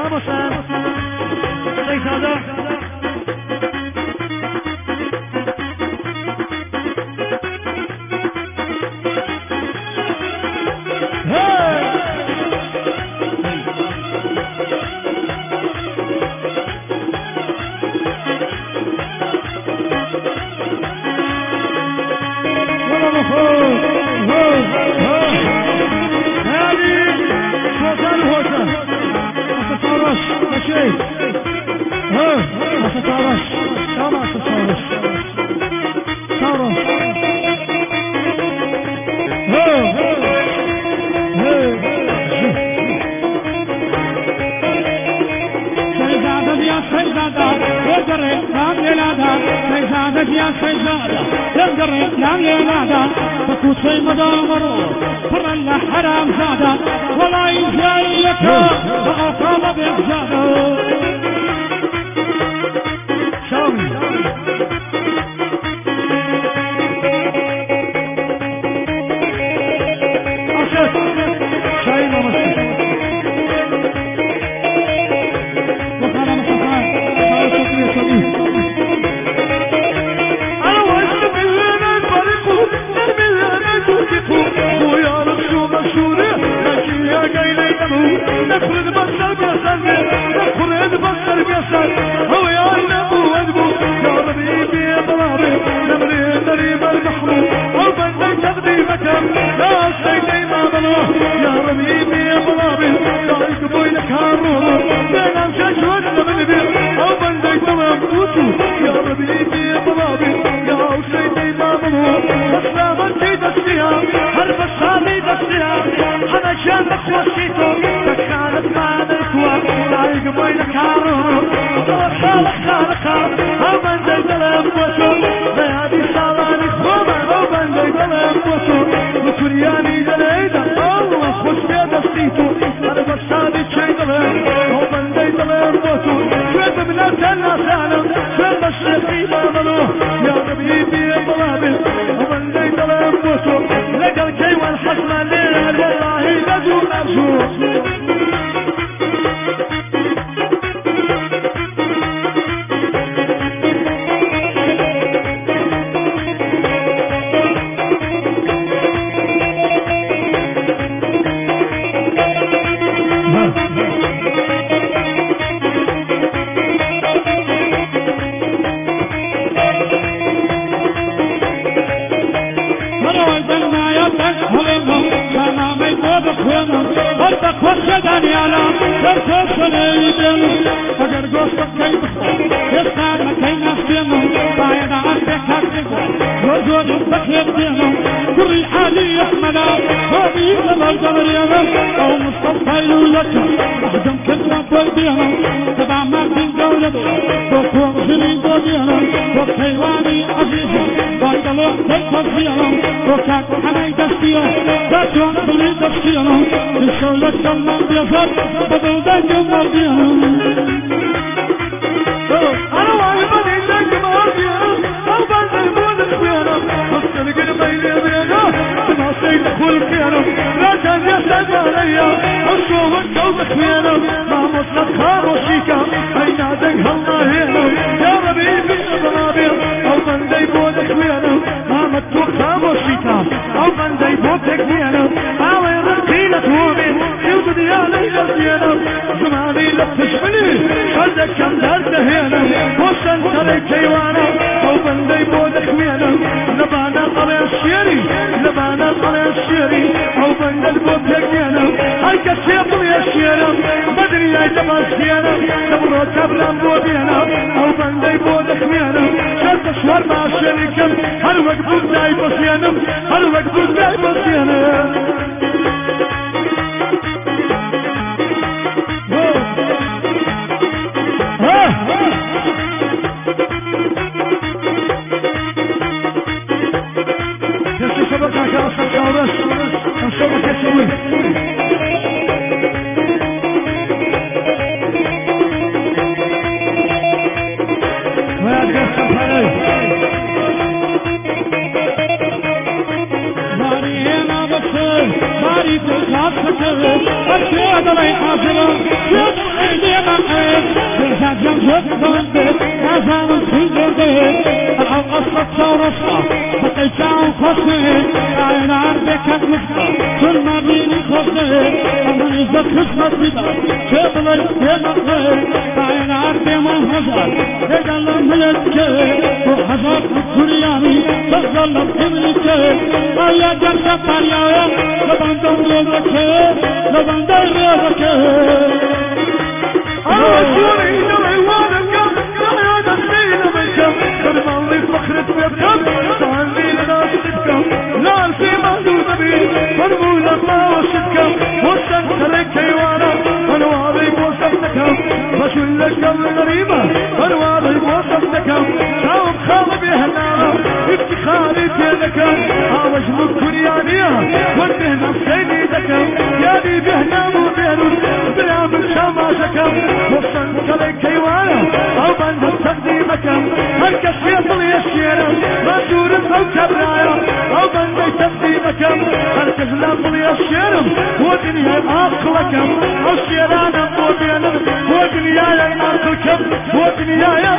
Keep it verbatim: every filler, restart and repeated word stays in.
Vamos Sam. Seis هذا. وشي مدامر فر الله حرام زادا ولا يجايك وقام بإحزادا شاوي أشد شاي ممسك وقال مصطفى قال شكري صديق نفرد بصر بيصر نفرد بصر بيصر هو يا نبو ودبو يا ربيبي يا ضرابي نمري دريم المحمود وبنك تقديمك لا سيدي ما ضلوه يا ربيبي يا ضرابي لا يقبوي لك هارون بين امشاش وجه من بير وبنك تمام وشو يا ربيبي يا ضرابي يا سيدي ما ضلوه اسلام انتي دستيها حرب الصالي دستيها انا شانك وشيتو كانت معنا الكواب لا يقبوي لك هارون خالق خالق خالق ومن ذي ظلم وشوف بهذه صالاني خوما ومن ذي ظلم وشوف وكرياني دليدا الله خوش بيد السيتو انا بس هذه شي ظلم ومن ذي ظلم وشوف شوف من الناس عالم شوف الشيخي بامنوه يا نبيبي يا ضلابي ومن ذي ظلم وشوف لقى الكي والحزم الليل والله لجو نرجو اگر گوشت کی بخور یستان کی نستیم باید عندك تكذب وجود بخير دينه كل حالي احمد هذه الجمر يا او مصطفى يولك احدم كنا بيدينا تبع ما في دولته وكون جري دينا وكيواني عزيز بايدلو تكفينا وكاك حمي دستيو داتون بلي دستيو يسولك كلام بيزر بدل دجم دينا انا واحد من عندك مرضيا او بعد المود الخيانه اصل كده بيني وبينه ما سيد كل كيانه لا كان يحتاج عليا الشوق الجوز خيانه ما مطلق خار وشيكا اين عندك الله هنا يا ربيبي ضرابي او من دي بود خيانه ما مطلق خار وشيكا او من دي بود خيانه او رقيله مؤمن يوجد يا ليلى زينه زماني لا تشملي خلك كم درد هنا وصل ترى كيوانا او من دي بود خيانه لبانا على الشيري لبانا على الشيري او من البود خيانه هاي كشيط يا شيري بدري يا جمال شيري نبرو تبلم بودينا او من دي بود خيانه شرط شوار مع شريكم هل وقت بوداي بسيانه هل وقت بوداي بسيانه جدان بيت أزام سيجر بيت العب أصلت ورصة بقيت عن خصمين عين عربك المفقى كل ما بيني خصمين أمن إذا خصمت بدا شبلي بمقلي عين عربي من هزار رجل ملكي وحزار الكرياني تظل بملكي أيا جرسة طريايا لبندم لوزكي لبندم لوزكي أشوري نوعي وانكم نوعي دخلين منكم فرمالي فخرة بيبكم تعالي لنا صدقكم لا في مهدود بي فرمولا ما وشدكم وستنسلك كيوانا فنواري وصفتكم بشول لكم غريبة فنواري وصفتكم شاوم خالب يهنانا افتخاري بيدكم عوجمك كريانية والبهنا بسيديدكم يالي بهنا وبينو برامل شماشكم وصلت لك كيوانا او بند تقديمكم هركس يطل يشيرا ما دور الفوكب رايا او بند تقديمكم هركس لطل يشيرا ودنيا اخلكم او شيرانا مبينا ودنيا اخلكم ودنيا